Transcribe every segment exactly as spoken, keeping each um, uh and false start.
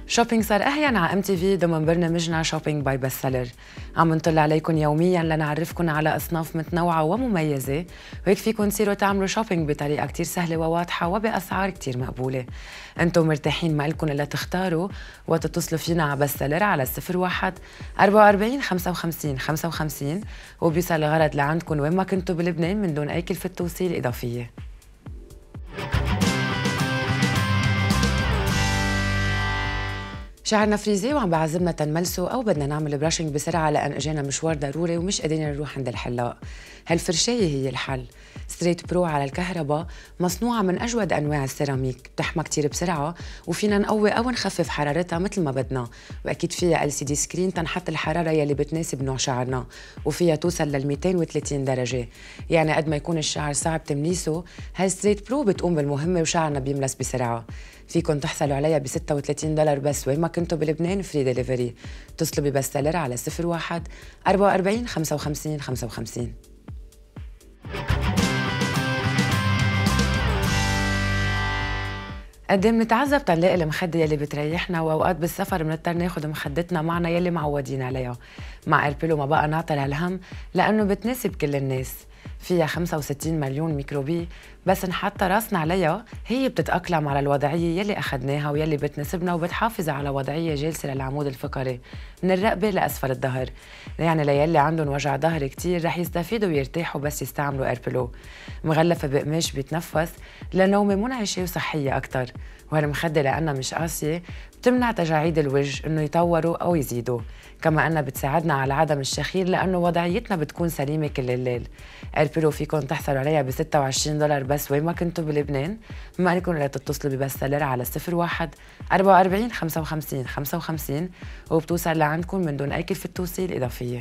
شوبينج صار أهين على ام تي في ضمن برنامجنا شوبينج باي بست سيلر. عم نطلع عليكم يوميا لنعرفكم على أصناف متنوعة ومميزة، وهيك فيكم تصيروا تعملوا شوبينج بطريقة كتير سهلة وواضحة وبأسعار كتير مقبولة. انتم مرتاحين ما لكم إلا تختاروا وتتصلوا فينا على بست سيلر على صفر واحد أربعة وأربعين خمسة وخمسين خمسة وخمسين وبيصل الغرض لعندكم وين ما كنتوا بلبنان من دون أي كلفة توصيل إضافية. شعرنا فريزي وعم بعذبنا تنملسه أو بدنا نعمل براشنج بسرعة لأن إجانا مشوار ضروري ومش قادرين نروح عند الحلاق. هالفرشاية هي الحل. ستريت برو على الكهرباء مصنوعة من أجود أنواع السيراميك، بتحمى كتير بسرعة وفينا نقوي أو نخفف حرارتها مثل ما بدنا، وأكيد فيها إل سي دي سكرين تنحط الحرارة يلي بتناسب نوع شعرنا، وفيها توصل لل مئتين وثلاثين درجة، يعني قد ما يكون الشعر صعب تمليسه هالستريت برو بتقوم بالمهمة وشعرنا بيملس بسرعة. فيكن تحصلوا عليها ب ستة وثلاثين دولار بس وين ما كنتوا بلبنان، فري ديليفري. اتصلوا ببست سيلر على صفر واحد أربعة وأربعين خمسة وخمسين خمسة وخمسين. قد ايه منتعذب تنلاقي المخدة يلي بتريحنا، واوقات بالسفر بنضطر ناخد مخدتنا معنا يلي معودين عليها. مع ايربيلو ما بقى نعطل هالهم لانه بتناسب كل الناس. فيها خمسة وستين مليون ميكروبي، بس نحط راسنا عليها هي بتتأقلم على الوضعية يلي أخدناها ويلي بتناسبنا، وبتحافظ على وضعية جالسة للعمود الفقري من الرقبة لأسفل الظهر. يعني ليلي عندهم وجع ظهر كتير رح يستفيدوا ويرتاحوا بس يستعملوا ايربيلو. مغلفة بقماش بيتنفس لنومة منعشة وصحية أكتر، وهالمخدة لأنها مش قاسية بتمنع تجاعيد الوجه إنه يطوروا أو يزيدوا، كما أنها بتساعدنا على عدم الشخير لأنه وضعيتنا بتكون سليمة كل الليل. ايربيلو فيكم تحصلوا عليها ب ستة وعشرين دولار بس وين ما كنتوا بلبنان. ما لكم إلا تتصلوا ببست سيلر على صفر واحد أربعة وأربعين خمسة وخمسين خمسة وخمسين وبتوصل لعندكم من دون أي كلفة توصيل إضافية.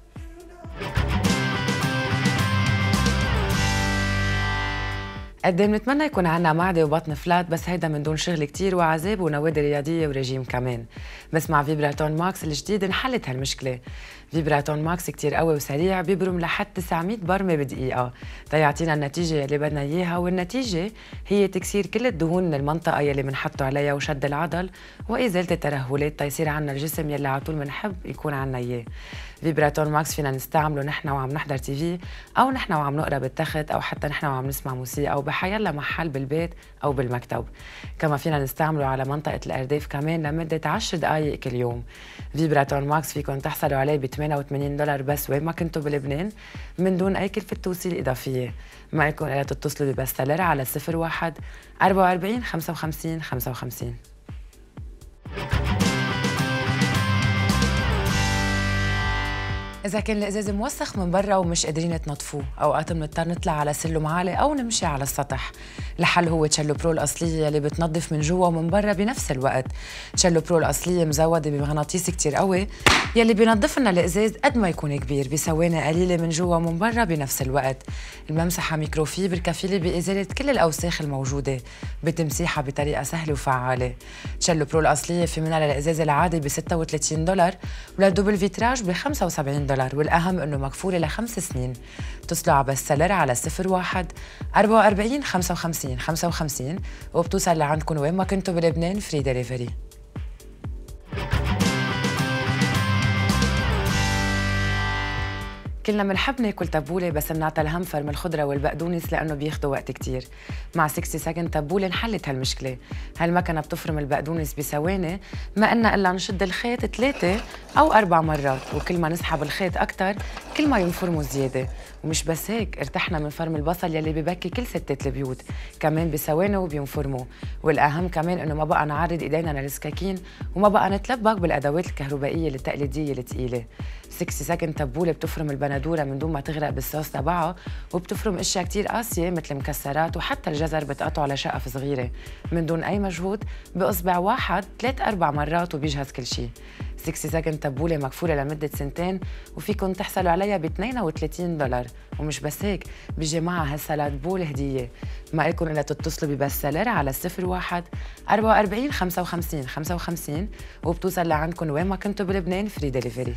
قد ايه بنتمنى يكون عنا معدة وبطن فلات، بس هيدا من دون شغل كتير وعذاب ونوادي رياضية ورجيم كمان. بس مع فيبراتون ماكس الجديد انحلت هالمشكلة. فيبراتون ماكس كتير قوي وسريع، بيبرم لحد تسعمئة برمة بدقيقة تيعطينا النتيجة يلي بدنا إياها، والنتيجة هي تكسير كل الدهون من المنطقة يلي بنحطه عليها وشد العضل وإزالة الترهلات تيصير عنا الجسم يلي على طول بنحب يكون عنا إياه. فيبراتون ماكس فينا نستعمله نحن وعم نحضر تي في، أو نحن وعم نقرا بالتخت، أو حتى نحن وعم نسمع موسيقى، أو بحيلا محل بالبيت أو بالمكتب. كما فينا نستعمله على منطقة الأرداف كمان لمدة عشر دقائق كل يوم. فيبراتون ماكس فيكم تحصلوا عليه ب ثمانية وثمانين دولار بس وين ما كنتوا بلبنان من دون أي كلفة توصيل إضافية. ما لكم إلا تتصلوا ببست سيلر على صفر واحد أربعة وأربعين خمسة وخمسين خمسة وخمسين. إذا كان الإزاز موسخ من برا ومش قادرين تنظفوه، أوقات بنضطر نطلع على سلم عالي أو نمشي على السطح. الحل هو تشيلو برو الأصلية اللي بتنظف من جوا ومن برا بنفس الوقت. تشيلو برو الأصلية مزودة بمغناطيس كتير قوي يلي بينظف لنا الإزاز قد ما يكون كبير بثواني قليلة من جوا ومن برا بنفس الوقت. الممسحة ميكروفيبر كفيلة بإزالة كل الأوساخ الموجودة، بتمسيحها بطريقة سهلة وفعالة. تشيلو برو الأصلية في منها للإزاز العادي ب ستة وثلاثين دولار وللدوبل فيتراج ب خمسة وسبعين دولار، والأهم إنه مكفولة لخمس سنين. اتصلوا على بست سيلر على صفر واحد أربعة وأربعين خمسة وخمسين خمسة وخمسين وبتوصل لعندكم وين ما كنتوا بلبنان، فري ديليفري. كلنا بنحب ناكل تبوله، بس بنعطى الهم فرم الخضره والبقدونس لانه بياخدوا وقت كتير. مع ستين سكند تبوله انحلت هالمشكله. هالمكنه بتفرم البقدونس بثواني، ما قلنا الا نشد الخيط ثلاثه او اربع مرات، وكل ما نسحب الخيط اكثر كل ما ينفرموا زياده. ومش بس هيك، ارتحنا من فرم البصل يلي ببكي كل ستات البيوت، كمان بثواني وبينفرموا. والاهم كمان انه ما بقى نعرض ايدينا للسكاكين، وما بقى نتلبك بالادوات الكهربائيه التقليديه الثقيله. ستين سكند تبوله بتفرم البندوره من دون ما تغرق بالصوص تبعها، وبتفرم اشياء كتير قاسيه مثل مكسرات وحتى الجزر بتقطعه لشقف صغيره من دون اي مجهود باصبع واحد ثلاث اربع مرات وبيجهز كل شيء. ستين سكند تبوله مكفوله لمده سنتين وفيكم تحصلوا عليها ب اثنين وثلاثين دولار. ومش بس هيك، بيجي معها هالسلاد بول هديه. ما لكم الا تتصلوا ببست سيلر على صفر واحد أربعة وأربعين خمسة وخمسين خمسة وخمسين وبتوصل لعندكم وين ما كنتوا بلبنان، فري ديليفري.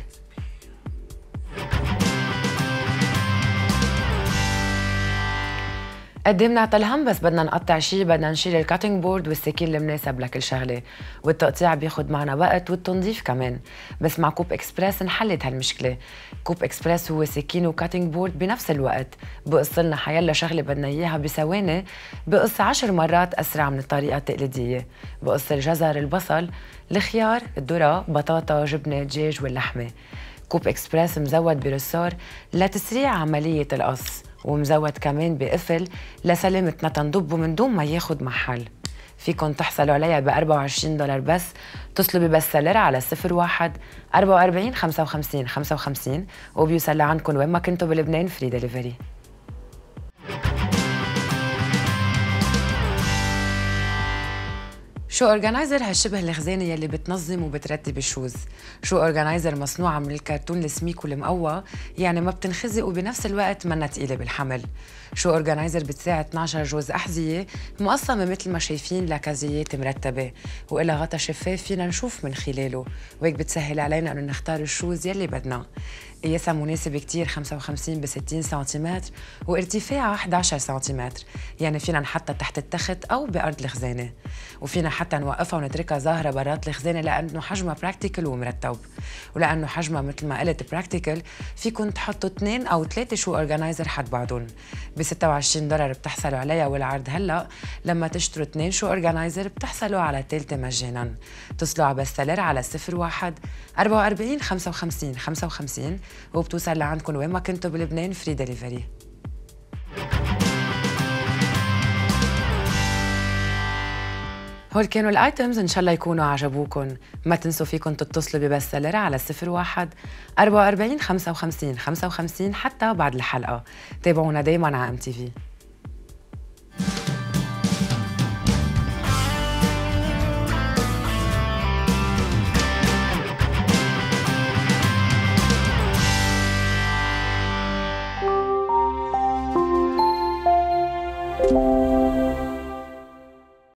قد ايه بنعطى الهم بس بدنا نقطع شي بدنا نشيل الكاتنج بورد والسكين المناسب لكل شغله، والتقطيع بياخد معنا وقت والتنظيف كمان. بس مع كوب اكسبرس انحلت هالمشكله. كوب اكسبرس هو سكين وكاتنج بورد بنفس الوقت، بقص لنا حيلا شغله بدنا اياها بثواني، بقص عشر مرات اسرع من الطريقه التقليديه. بقص الجزر، البصل، الخيار، الذره، بطاطا، جبنه، دجاج واللحمه. كوب اكسبرس مزود برسار لتسريع عمليه القص، ومزود كمان بقفل لسلامتنا تنضبه من دون ما ياخد محل. فيكن تحصلوا عليها ب أربعة وعشرين دولار بس. اتصلوا ببستسيلر على صفر واحد أربعة وأربعين خمسة وخمسين خمسة وخمسين وبيوصل لعندكم وين ما كنتوا بلبنان فري دليفري. شو اورجانيزر هالشبه الخزانه يلي بتنظم وبترتب الشوز. شو اورجانيزر مصنوعه من الكرتون السميك والمقوى، يعني ما بتنخزق وبنفس الوقت منا تقيله بالحمل. شو اورجانيزر بتساعد اثنعش جوز احذيه مقسمه مثل ما شايفين لكازيات مرتبه، وإلها غطا شفاف فينا نشوف من خلاله، وهيك بتسهل علينا انه نختار الشوز يلي بدنا. قياسها مناسب كتير، خمسة وخمسين بستين سنتيمتر وارتفاعها أحد عشر سنتيمتر، يعني فينا نحطها تحت التخت أو بأرض الخزانة، وفينا حتى نوقفها ونتركها ظاهرة برات الخزانة لأنه حجمها براكتيكل ومرتب. ولأنه حجمها مثل ما قلت براكتيكل، فيكن تحطوا اثنين أو ثلاثة شو أورجانيزر حد بعضهم. ب ستة وعشرين دولار بتحصلوا عليها، والعرض هلا لما تشتروا اثنين شو أورجانيزر بتحصلوا على الثالثة مجانا. اتصلوا على بستسيلر على صفر واحد أربعة وأربعين خمسة وخمسين خمسة وخمسين وبتوصل لعندكم وين ما كنتوا بلبنان فري دليفري. هول كانوا الايتمز، ان شاء الله يكونوا عجبوكم. ما تنسوا فيكم تتصلوا ببستسيلر على صفر واحد أربعة وأربعين خمسة وخمسين خمسة وخمسين حتى بعد الحلقه. تابعونا دايما على ام تي في.